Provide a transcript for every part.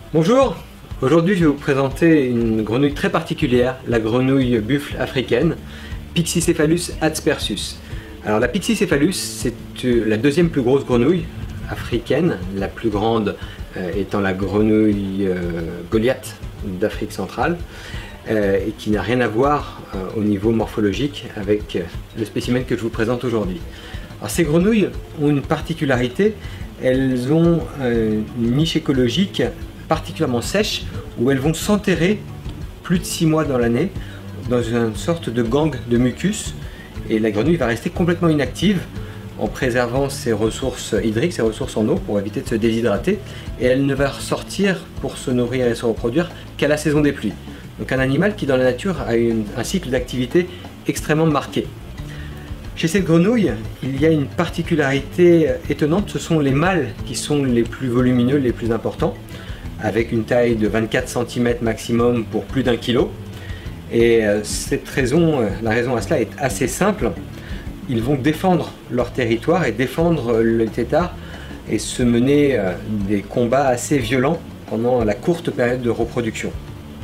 Bonjour, aujourd'hui je vais vous présenter une grenouille très particulière, la grenouille buffle africaine, Pyxicephalus adspersus. Alors la Pyxicephalus, c'est la deuxième plus grosse grenouille africaine, la plus grande étant la grenouille Goliath d'Afrique centrale, et qui n'a rien à voir au niveau morphologique avec le spécimen que je vous présente aujourd'hui. Alors ces grenouilles ont une particularité, elles ont une niche écologique particulièrement sèche où elles vont s'enterrer plus de 6 mois dans l'année dans une sorte de gangue de mucus, et la grenouille va rester complètement inactive en préservant ses ressources hydriques, ses ressources en eau pour éviter de se déshydrater, et elle ne va ressortir pour se nourrir et se reproduire qu'à la saison des pluies. Donc un animal qui dans la nature a un cycle d'activité extrêmement marqué. Chez cette grenouille, il y a une particularité étonnante, ce sont les mâles qui sont les plus volumineux, les plus importants, avec une taille de 24 cm maximum pour plus d'1 kg. Et la raison à cela est assez simple. Ils vont défendre leur territoire et défendre le tétard et se mener des combats assez violents pendant la courte période de reproduction.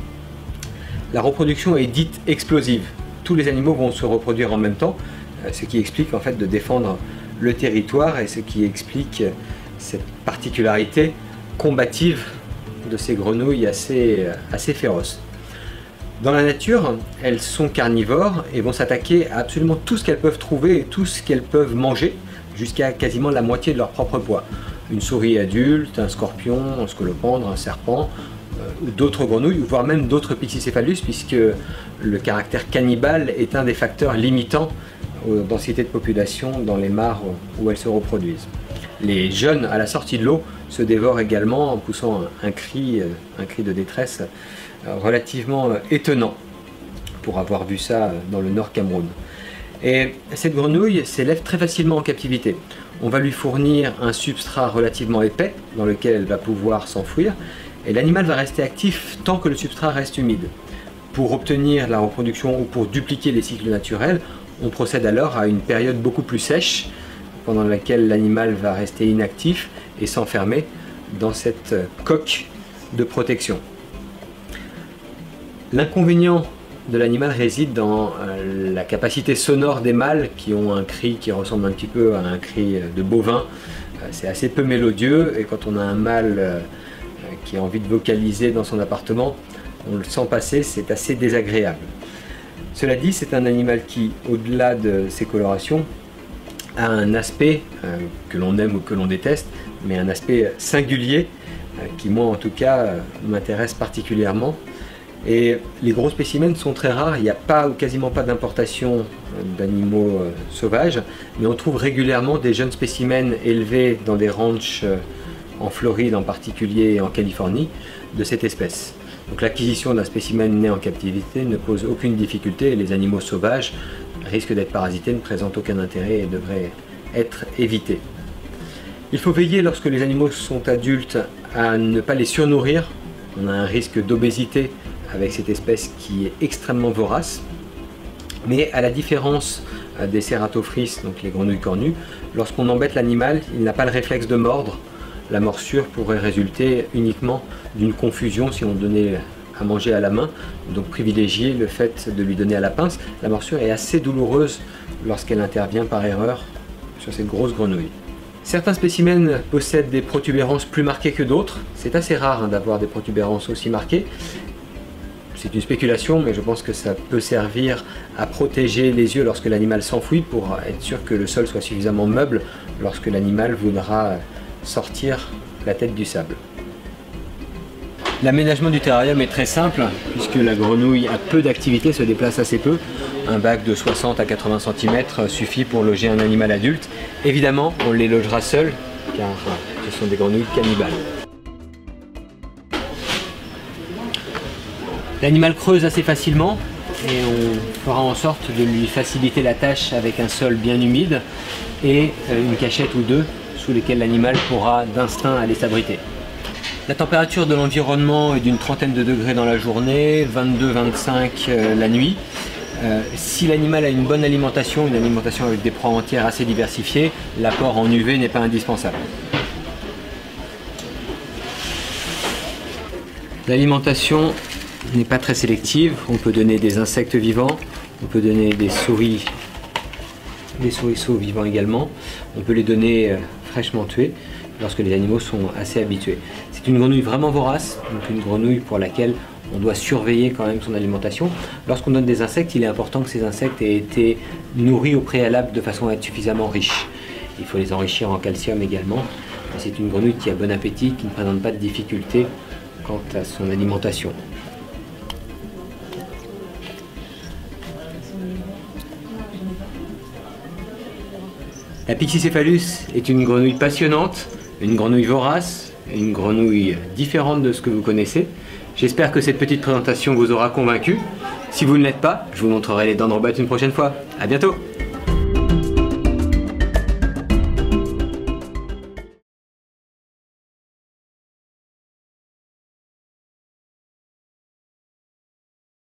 La reproduction est dite explosive. Tous les animaux vont se reproduire en même temps, ce qui explique en fait de défendre le territoire et ce qui explique cette particularité combative de ces grenouilles assez féroces. Dans la nature, elles sont carnivores et vont s'attaquer à absolument tout ce qu'elles peuvent trouver et tout ce qu'elles peuvent manger, jusqu'à quasiment la moitié de leur propre poids. Une souris adulte, un scorpion, un scolopendre, un serpent, ou d'autres grenouilles, voire même d'autres Pyxicephalus, puisque le caractère cannibale est un des facteurs limitants aux densités de population dans les mares où elles se reproduisent. Les jeunes, à la sortie de l'eau, se dévorent également en poussant un cri de détresse relativement étonnant pour avoir vu ça dans le nord Cameroun. Et cette grenouille s'élève très facilement en captivité. On va lui fournir un substrat relativement épais dans lequel elle va pouvoir s'enfouir, et l'animal va rester actif tant que le substrat reste humide. Pour obtenir la reproduction ou pour dupliquer les cycles naturels, on procède alors à une période beaucoup plus sèche, pendant laquelle l'animal va rester inactif et s'enfermer dans cette coque de protection. L'inconvénient de l'animal réside dans la capacité sonore des mâles qui ont un cri qui ressemble un petit peu à un cri de bovin. C'est assez peu mélodieux, et quand on a un mâle qui a envie de vocaliser dans son appartement, on le sent passer, c'est assez désagréable. Cela dit, c'est un animal qui, au-delà de ses colorations, a un aspect que l'on aime ou que l'on déteste, mais un aspect singulier qui, moi en tout cas, m'intéresse particulièrement. Et les gros spécimens sont très rares, il n'y a pas ou quasiment pas d'importation d'animaux sauvages, mais on trouve régulièrement des jeunes spécimens élevés dans des ranchs en Floride en particulier et en Californie de cette espèce. Donc l'acquisition d'un spécimen né en captivité ne pose aucune difficulté, et les animaux sauvages risquent d'être parasités, ne présentent aucun intérêt et devraient être évités. Il faut veiller lorsque les animaux sont adultes à ne pas les surnourrir. On a un risque d'obésité avec cette espèce qui est extrêmement vorace. Mais à la différence des Ceratophrys, donc les grenouilles cornues, lorsqu'on embête l'animal, il n'a pas le réflexe de mordre. La morsure pourrait résulter uniquement d'une confusion si on donnait à manger à la main, donc privilégier le fait de lui donner à la pince. La morsure est assez douloureuse lorsqu'elle intervient par erreur sur cette grosse grenouille. Certains spécimens possèdent des protubérances plus marquées que d'autres. C'est assez rare d'avoir des protubérances aussi marquées. C'est une spéculation, mais je pense que ça peut servir à protéger les yeux lorsque l'animal s'enfuit, pour être sûr que le sol soit suffisamment meuble lorsque l'animal voudra sortir la tête du sable. L'aménagement du terrarium est très simple, puisque la grenouille a peu d'activité, se déplace assez peu. Un bac de 60 à 80 cm suffit pour loger un animal adulte. Évidemment, on les logera seuls, car ce sont des grenouilles cannibales. L'animal creuse assez facilement, et on fera en sorte de lui faciliter la tâche avec un sol bien humide et une cachette ou deux sous lesquelles l'animal pourra d'instinct aller s'abriter. La température de l'environnement est d'une trentaine de degrés dans la journée, 22-25 la nuit. Si l'animal a une bonne alimentation, une alimentation avec des proies entières assez diversifiées, l'apport en UV n'est pas indispensable. L'alimentation n'est pas très sélective. On peut donner des insectes vivants, on peut donner des souriceaux vivants également. On peut les donner fraîchement tués lorsque les animaux sont assez habitués. C'est une grenouille vraiment vorace, donc une grenouille pour laquelle on doit surveiller quand même son alimentation. Lorsqu'on donne des insectes, il est important que ces insectes aient été nourris au préalable de façon à être suffisamment riches. Il faut les enrichir en calcium également. C'est une grenouille qui a bon appétit, qui ne présente pas de difficultés quant à son alimentation. La Pixicéphalus est une grenouille passionnante, une grenouille vorace, une grenouille différente de ce que vous connaissez. J'espère que cette petite présentation vous aura convaincu. Si vous ne l'êtes pas, je vous montrerai les dents de Robot une prochaine fois. A bientôt!